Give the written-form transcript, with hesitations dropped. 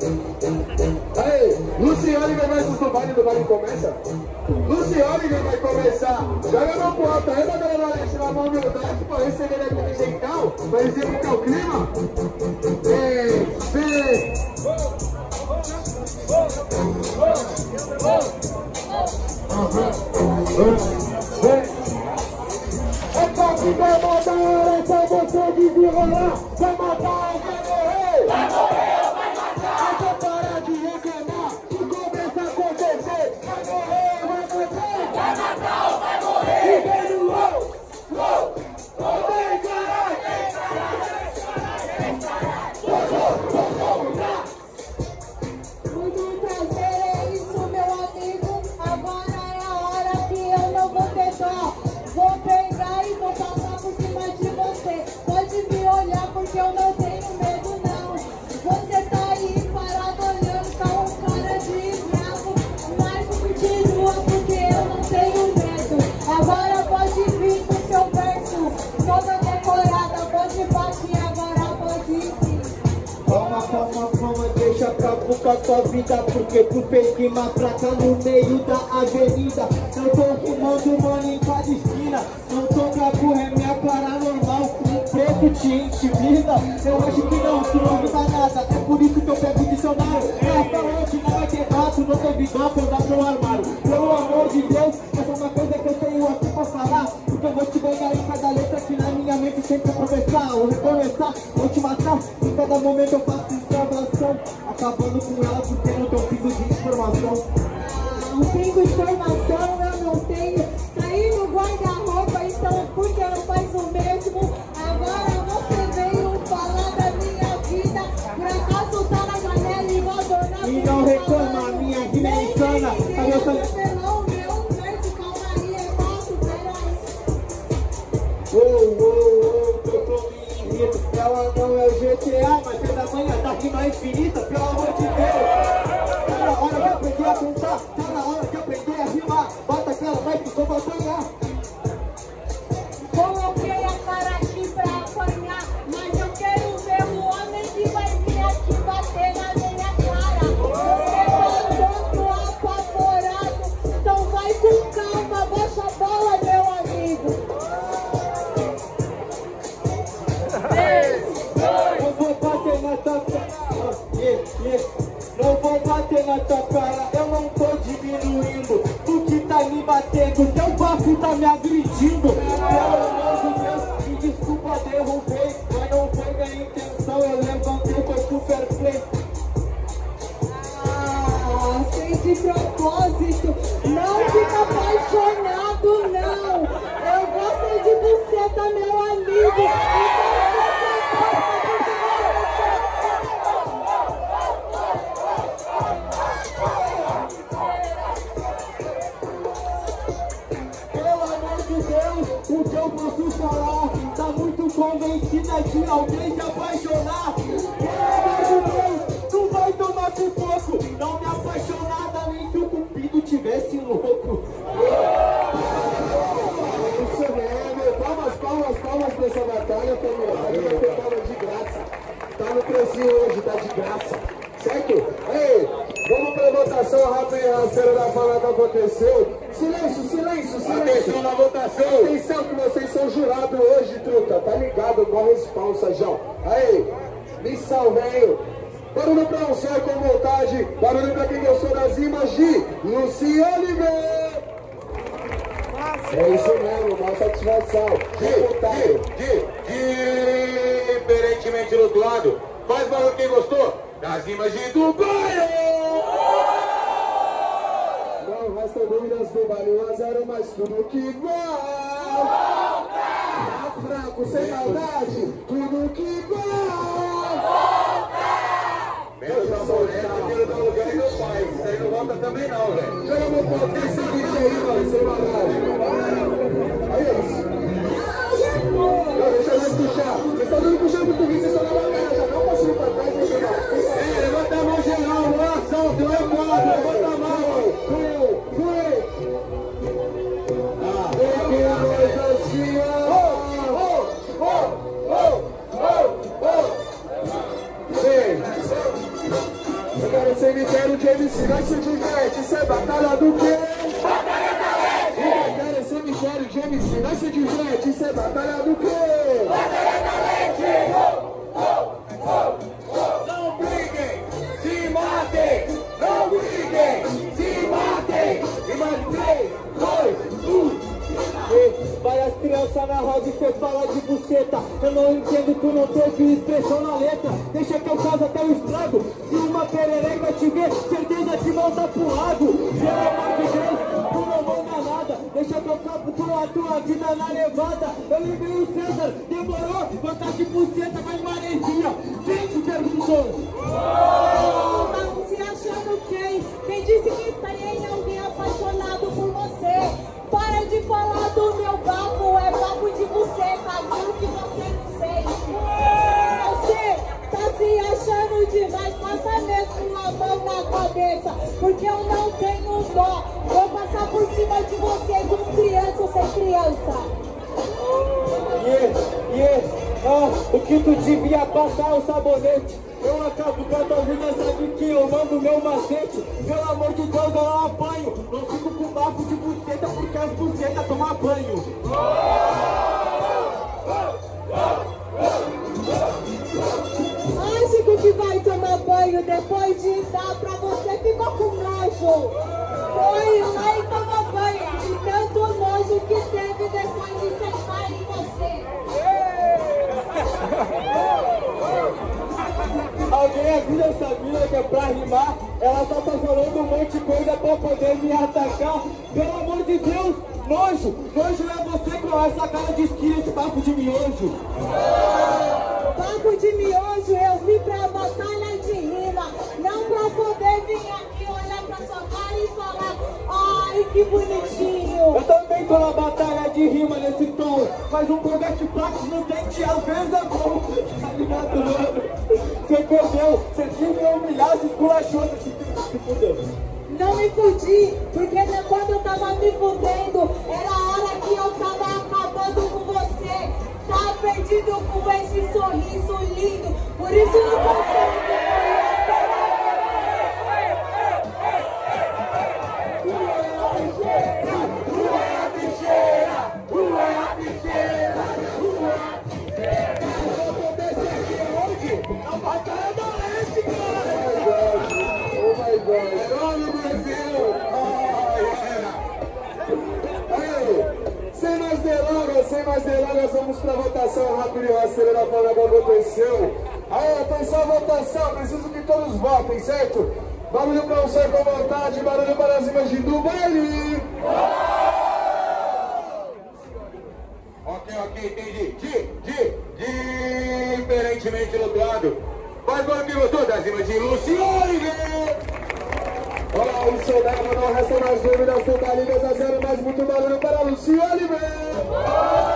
Aí, Luciane versus do baile começa. Luciane vai começar. Joga a mão pro alto aí, bota na leste na mão humildade pra receber aquele jeitão, pra executar o clima. É que vai mandar, é só você desenrolar. Vai matar ou vai morrer? Vai morrer ou vai matar? É só parar de reclamar e começa a acontecer. Vai morrer ou vai matar? Vai matar ou vai morrer? E vem no low, vem caralho, Muito prazer, é isso, meu amigo. Agora é a hora que eu não vou ter dó. Vou pegar e vou passar por cima de você. Pode me olhar porque eu não tenho medo não. Você tá aí parado olhando, tá um cara de bravo. Mas continua porque eu não tenho medo. Agora pode vir com seu verso toda decorada. Pode bater, agora pode vir. Calma, deixa pra boca tua vida. Porque tu fez rima fraca no meio da avenida. Eu tô rimando, mano, em cada esquina. Não tô bravo, é minha cara normal. Um preto te intimida. Eu acho que não, tu não muda nada. É por isso que eu pego o dicionário. Essa hoje não vai ter gato, não teve gato, eu dar pro armário. Pelo amor de Deus, essa é uma coisa que eu tenho aqui pra falar. Porque eu vou te ganhar em cada letra que na minha mente sempre começar ou recomeçar, vou te matar. Em cada momento eu faço extravação, acabando com ela porque não tenho pingo de informação. Um pingo de informação eu não tenho. Saí no guarda-roupa, então por que não faz o mesmo? Agora você veio falar da minha vida. Por acaso tá na janela e vou adornar. E não reclama, a minha rima é insana. Tô com irrito. Ela não é o GTA, mas é da manhã, tá rima infinita, pelo amor de Deus. Tá na hora de aprender a cantar, tá na hora de aprender a rimar. Bota aquela mais que eu vou apanhar. Coloquei a cara aqui pra apanhar, mas eu quero ver o homem que vai vir aqui bater na minha cara. Você tá todo apavorado, então vai com calma, baixa a bola, meu amigo. Não vou bater na tua cara, não vou bater na tua cara, eu não tô diminuindo. Tu que tá me batendo, teu bafo tá me agredindo. Pelo amor de Deus, me desculpa, derrubei, mas não foi minha intenção, eu levantei, foi super play. Ah, sem de propósito, não fica apaixonado, não. Eu gosto de você, tá, meu amigo. O que eu posso falar? Tá muito convencida de alguém se apaixonar. Pelo amor de Deus, tu vai tomar com pouco. Não me apaixonada nem que o cupido tivesse louco. Isso mesmo, palmas pra essa batalha, família. A gente vai ter palma de graça. Tá no precinho hoje, tá de graça. Certo? Aí, vamos pra votação rápida, a cena da fala que aconteceu. Silêncio. Atenção na votação. Atenção que vocês são jurados hoje, truta. Tá ligado? Com a responsa, João. Aí, missão, velho. Barulho pra um só com vontade. Barulho pra quem gostou das rimas de Luciane, velho. É isso mesmo, uma satisfação. Diferentemente do outro lado, faz barulho quem gostou das rimas de Dubai. Não resta dúvidas do baile 1-0, mas tudo que igual. Tá fraco, sem maldade, tudo que igual. Menos a mulher, porque não dá lugar e meu pai. Isso aí não volta também não, velho. Joga meu pau, tem esse vídeo aí, mano, sem maldade. Olha isso. Não, deixa nós puxar. Vocês estão dando puxando muito vídeo, vocês estão na batalha, já não posso ir pra trás, né, gente? Levanta a mão geral, boa ação, deu um quadro, levanta a mão. cemitério de MC, nós se diverte, isso é batalha do quê? Batalha talente! Cemitério, cemitério de MC, nós se diverte, isso é batalha do quê? Batalha talente! Não briguem, se matem! Não briguem, se matem! E mais 3, 2, 1... Várias crianças na roda e cê fala de buceta. Eu não entendo, tu não teve expressão na letra. Deixa que eu causo até o estrago. Se uma perereca te ver, certeza que volta pro lago. Pelo amor de Deus, tu não manda nada. Deixa que eu capo a tua vida na levada. Eu lembrei o César, demorou. Gostar de buceta, mas maresia. Quem te perguntou? Tá se achando quem? Quem disse que tem alguém apaixonado por você? Para de falar do meu bafo, é bafo de buceta, aquilo que você não sei. Você tá se achando demais, passa mesmo a mão na cabeça, porque eu não tenho dó. Vou passar por cima de você com criança ou sem criança. O que tu devia passar é o sabonete. Eu acabo com a tua vida, sabe que eu mando meu macete. Pelo amor de Deus, eu não apanho. Não fico com bafo de buceta porque as bucetas tomam banho. Lógico que vai tomar banho depois de dar pra você, ficou com nojo. Foi lá e tomou banho de tanto nojo que teve depois de sentar em você. Alguém avisa essa mina que é pra rimar. Ela só tá falando um monte de coisa pra poder me atacar. Pelo amor de Deus, nojo. Nojo é você com essa cara de esquina, esse papo de miojo. Papo de miojo, eu vim pra batalha de rima. Não pra poder vir aqui olhar pra sua cara e falar: ai, que bonitinho. Eu também tô na batalha de rima nesse tom. Mas um Bogatti Prax no dente às vezes é bom. Tá ligado, mano? Você perdeu, você tinha que me humilhar, se esculachou, você se fudeu. Não me fudi, porque quando eu tava me fudendo, era a hora que eu tava acabando com você. Tá perdido com esse sorriso lindo, por isso não consigo. Sem mais delongas, vamos pra votação rápido e rasteira da forma que aconteceu. Aí, atenção à votação, preciso que todos votem, certo? Barulho pra você com vontade, barulho para as imagens do baile. Ok, entendi. Diferentemente do lado. Faz barulho que gostou das imagens de Luciane. Olá, o soldado, não resta mais dúvidas, total 2-0, mas muito barulho para Luciane.